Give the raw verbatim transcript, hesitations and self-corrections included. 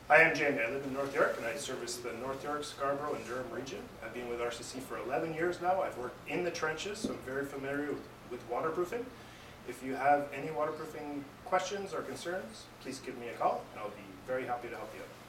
Hi, I'm Jamie. I live in North York and I service the North York, Scarborough, and Durham region. I've been with R C C for eleven years now. I've worked in the trenches, so I'm very familiar with, with waterproofing. If you have any waterproofing questions or concerns, please give me a call and I'll be very happy to help you out.